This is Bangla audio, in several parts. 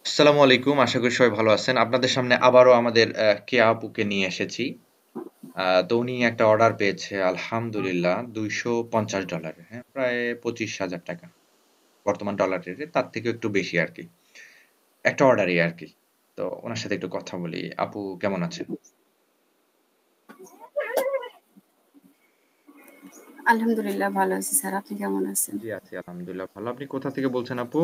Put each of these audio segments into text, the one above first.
আসসালামু আলাইকুম। আশা করি সবাই ভালো আছেন। আপনাদের সামনে আবারও আমাদের কেয়া আপুকে নিয়ে এসেছি। তো উনি একটা অর্ডার পেয়েছে আলহামদুলিল্লাহ $250, হ্যাঁ? প্রায় 25,000 টাকা। বর্তমান ডলার রেটে তার থেকেও একটু বেশি আরকি। একটা অর্ডারই আরকি। তো উনার সাথে একটু কথা বলি। আপু কেমন আছেন? আলহামদুলিল্লাহ ভালো আছি স্যার। আপনি কেমন আছেন? জি আছি আলহামদুলিল্লাহ ভালো। আপনি কোথা থেকে বলছেন আপু?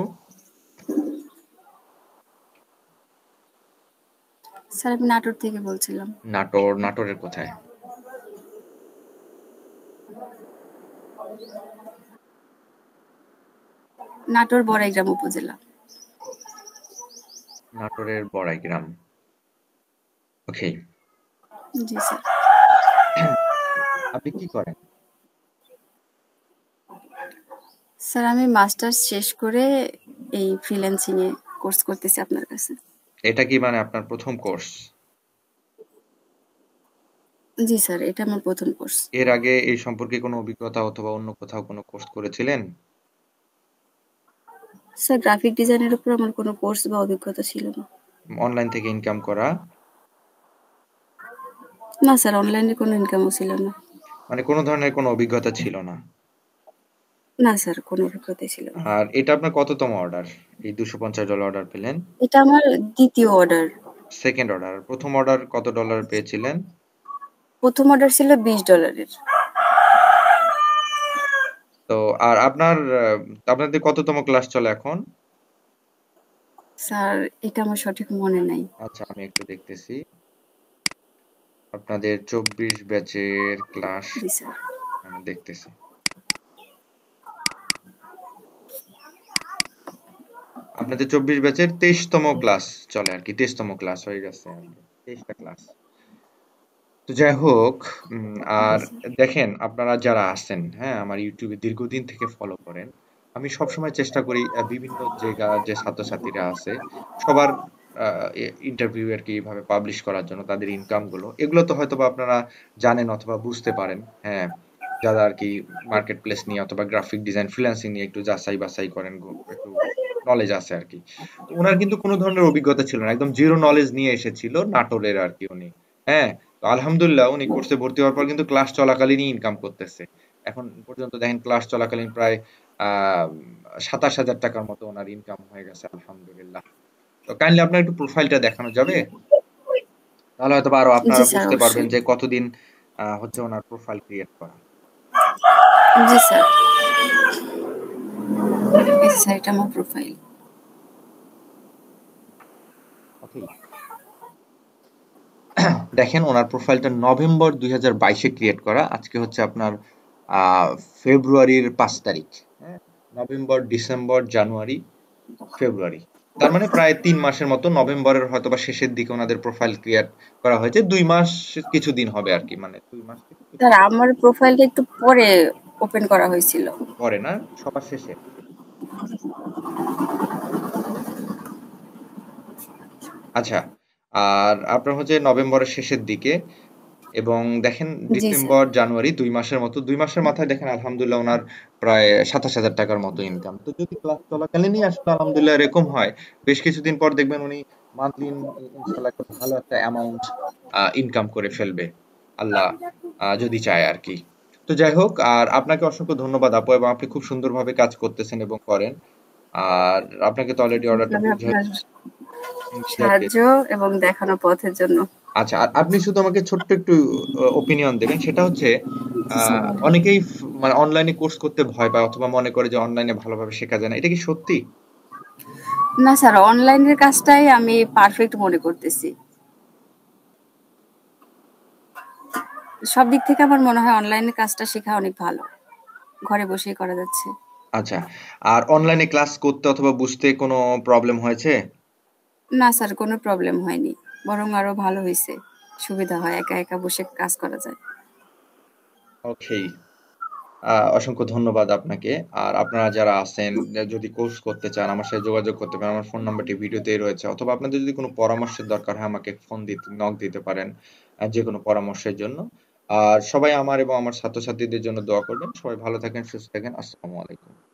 স্যার আমি নাটোর থেকে বলছিলাম। নাটোরের কোথায়? নাটোর বড়াইগ্রাম উপজেলা। নাটোরের বড়াইগ্রাম। ওকে। জি স্যার। আপনি কি করেন? স্যার আমি মাস্টার্স শেষ করে এই ফ্রিল্যান্সিং এ কোর্স করতেছি আপনার কাছে। এটা কি মানে আপনার প্রথম কোর্স? জি স্যার, এটা আমার প্রথম কোর্স। এর আগে এই সম্পর্কে কোনো অভিজ্ঞতা অথবা অন্য কোথাও কোনো কোর্স করেছিলেন? স্যার গ্রাফিক ডিজাইনের উপর আমার কোনো কোর্স বা অভিজ্ঞতা ছিল না। অনলাইন থেকে ইনকাম করা? না স্যার, অনলাইনে কোনো ইনকামও ছিল না। মানে কোনো ধরনের কোনো অভিজ্ঞতা ছিল না। না স্যার, কোনো অভিজ্ঞতাই ছিল না। আর এটা আপনার কততম অর্ডার? এই $250 অর্ডার পেলেন? এটা আমার দ্বিতীয় অর্ডার। Second order. প্রথম অর্ডার কত ডলার পেয়েছিলেন? প্রথম অর্ডার ছিল $20। তো আর আপনাদের কততম ক্লাস চলে এখন? স্যার এটা আমার সঠিক মনে নাই। আচ্ছা আমি একটু দেখতেছি। আপনাদের 24 ব্যাচের ক্লাস জি স্যার। আমি দেখতেছি। আপনাদের 24 ব্যাচের 23তম ক্লাস চলে আর কি। 23তম ক্লাস হয়ে গেছে আর কি। 23টা ক্লাস। তো যাই হোক, জি আর স্যার। দেখেন আপনারা যারা আছেন, হ্যাঁ, আমার ইউটিউবে দীর্ঘদিন থেকে ফলো করেন। আমি সবসময় চেষ্টা করি বিভিন্ন জায়গার যে ছাত্রছাত্রীরা আছে সবার ইন্টারভিউ আর কি এভাবে পাবলিশ করার জন্য তাদের ইনকাম গুলো এগুলো তো হয়তোবা আপনারা জানেন অথবা বুঝতে পারেন, হ্যাঁ, যারা আর কি মার্কেট প্লেস নিয়ে অথবা গ্রাফিক ডিজাইন ফ্রিল্যান্সিং নিয়ে একটু যাচাই বাছাই করেন, একটু নলেজ আছে আর কি। তো ওনার কিন্তু কোনো ধরনের অভিজ্ঞতা ছিল না, একদম জিরো নলেজ নিয়ে এসেছিল নাটোরের আর কি উনি। হ্যাঁ, তো আলহামদুলিল্লাহ উনি কোর্সে ভর্তি হওয়ার পর কিন্তু ক্লাস চলাকালীনই ইনকাম করতেছে। এখন পর্যন্ত দেখেন ক্লাস চলাকালীন প্রায় 27,000 টাকার মতো ওনার ইনকাম হয়ে গেছে আলহামদুলিল্লাহ। তো কাইন্ডলি আপনার একটু প্রোফাইলটা দেখানো যাবে? তাহলে হয়তো আরো জি আপনারা স্যার, বুঝতে পারবেন অবশ্যই। যে কতদিন হচ্ছে ওনার প্রোফাইল ক্রিয়েট করা। জি স্যার। এই যে স্যার, এটা আমার প্রোফাইল। ওকে। দেখেন ওনার প্রোফাইলটা নভেম্বর 2022-এ ক্রিয়েট করা। আজকে হচ্ছে আপনার আহ ফেব্রুয়ারির 5 তারিখ। হ্যাঁ, নভেম্বর, ডিসেম্বর, জানুয়ারি, ফেব্রুয়ারি। তার মানে প্রায় 3 মাসের মতো। নভেম্বরের হয়তোবা শেষের দিকে ওনাদের প্রোফাইল ক্রিয়েট করা হয়েছে। 2 মাস কিছুদিন হবে আর কি, মানে 2 মাস থেকে স্যার আমার প্রোফাইলটা একটু পরে ওপেন করা হয়েছিল। পরে না, সবার শেষে। আচ্ছা, আর আপনার হচ্ছে নভেম্বরের শেষের দিকে এবং দেখেন জি স্যার। ডিসেম্বর, জানুয়ারি 2 মাসের মতো। 2 মাসের মাথায় দেখেন আলহামদুলিল্লাহ ওনার প্রায় 27,000 টাকার মতো ইনকাম। তো যদি ক্লাস চলাকালীনই আসলে আলহামদুলিল্লাহ এরকম হয়, বেশ কিছুদিন পর দেখবেন উনি মান্থলি ইনশাল্লাহ একটা ভালো একটা অ্যামাউন্ট ইনকাম করে ফেলবে, আল্লাহ যদি চায় আর কি। তো যাই হোক, আর আপনাকে অসংখ্য ধন্যবাদ আপু, এবং আপনি খুব সুন্দরভাবে কাজ করতেছেন এবং করেন। আর আপনাকে তো অলরেডি অর্ডারটা আমি আপনার সাহায্য বুঝাই। এবং দেখানো পথের জন্য। আচ্ছা, আর আপনি শুধু আমাকে ছোট্ট একটু ওপিনিয়ন দেবেন। সেটা হচ্ছে জি স্যার, বলেন। অনেকেই মানে অনলাইনে কোর্স করতে ভয় পায় অথবা মনে করে যে অনলাইনে ভালোভাবে শেখা যায় না। এটা কি সত্যি? না স্যার, অনলাইনের কাজটাই আমি পারফেক্ট মনে করতেছি। সব দিক থেকে আমার মনে হয় অনলাইনের কাজটা শেখা অনেক ভালো। ঘরে বসেই করা যাচ্ছে। আচ্ছা, আর অনলাইনে ক্লাস করতে অথবা বুঝতে কোনো প্রবলেম হয়েছে? না স্যার, কোনো প্রবলেম হয়নি। বরং আরো ভালো হইছে। সুবিধা হয়, একা একা বসে কাজ করা যায়। ওকে। অসংখ্য ধন্যবাদ আপনাকে। আর আপনারা যারা আছেন, যদি কোর্স করতে চান আমার সাথে যোগাযোগ করতে পারেন। আমার ফোন নাম্বারটি ভিডিওতেই রয়েছে। অথবা আপনাদের যদি কোনো পরামর্শের দরকার হয় আমাকে ফোন দিতে নক দিতে পারেন যেকোনো পরামর্শের জন্য। আর সবাই আমার এবং আমার ছাত্রছাত্রীদের জন্য দোয়া করবেন। সবাই ভালো থাকেন, সুস্থ থাকেন। আসসালামু আলাইকুম।